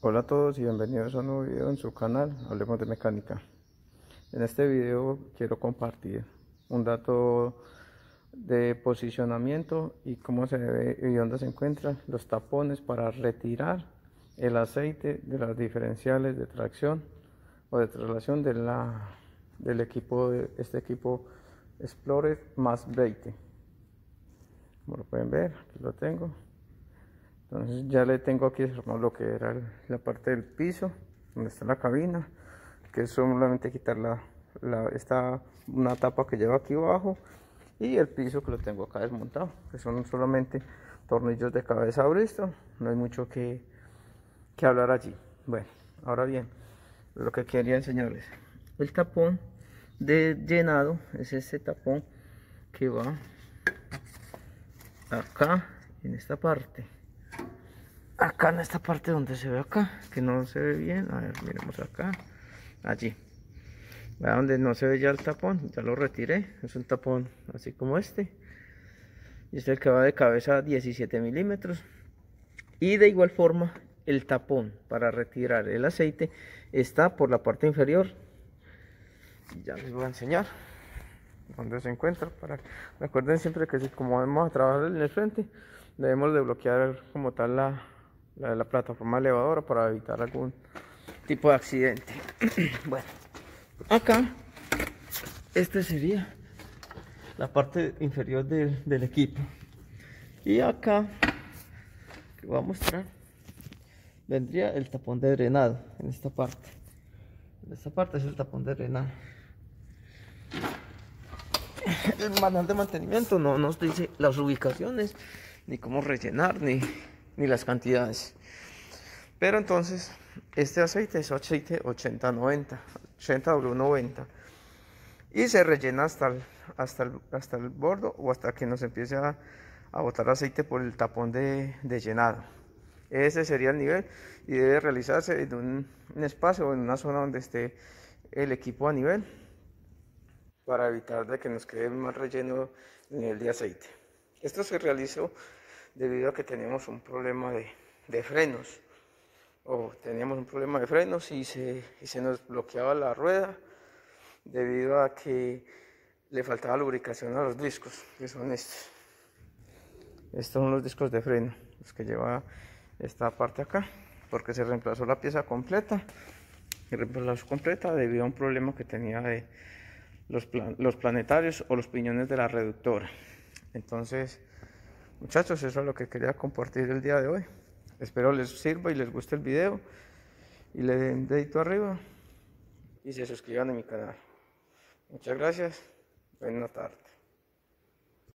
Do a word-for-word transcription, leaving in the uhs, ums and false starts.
Hola a todos y bienvenidos a un nuevo video en su canal Hablemos de Mecánica. En este video quiero compartir un dato de posicionamiento y cómo se debe y dónde se encuentran los tapones para retirar el aceite de las diferenciales de tracción o de traslación de la, del equipo de este equipo Explorer más veinte. Como lo pueden ver, aquí lo tengo. Entonces ya le tengo aquí lo que era el, la parte del piso donde está la cabina, que es solamente quitar la, la esta una tapa que lleva aquí abajo, y el piso que lo tengo acá desmontado, que son solamente tornillos de cabeza Bristol. No hay mucho que, que hablar allí. Bueno, ahora bien, lo que quería enseñarles, el tapón de llenado es este tapón que va acá en esta parte. Acá en esta parte donde se ve acá, que no se ve bien, a ver, miremos acá, allí, vean donde no se ve ya el tapón, ya lo retiré, es un tapón así como este, y este es el que va de cabeza diecisiete milímetros, y de igual forma el tapón para retirar el aceite está por la parte inferior, y ya les voy a enseñar dónde se encuentra. Para recuerden siempre que si como vamos a trabajar en el frente, debemos de bloquear como tal la La, la plataforma elevadora para evitar algún tipo de accidente. Bueno, acá este sería la parte inferior del, del equipo, y acá que voy a mostrar vendría el tapón de drenado. En esta parte en esta parte es el tapón de drenado. El manual de mantenimiento no nos dice las ubicaciones, ni cómo rellenar, ni ni las cantidades, pero entonces este aceite es aceite ochenta noventa, ochenta W noventa, y se rellena hasta el, hasta el, hasta el bordo, o hasta que nos empiece a, a botar aceite por el tapón de, de llenado. Ese sería el nivel, y debe realizarse en un, un espacio o en una zona donde esté el equipo a nivel, para evitar de que nos quede más relleno el nivel de aceite. Esto se realizó debido a que teníamos un problema de, de frenos, o teníamos un problema de frenos y se, y se nos bloqueaba la rueda debido a que le faltaba lubricación a los discos, que son estos. Estos son los discos de freno, los que lleva esta parte acá, porque se reemplazó la pieza completa, y reemplazó completa debido a un problema que tenía de los, plan, los planetarios o los piñones de la reductora. Entonces, muchachos, eso es lo que quería compartir el día de hoy. Espero les sirva y les guste el video, y le den dedito arriba y se suscriban a mi canal. Muchas gracias. Buenas tardes.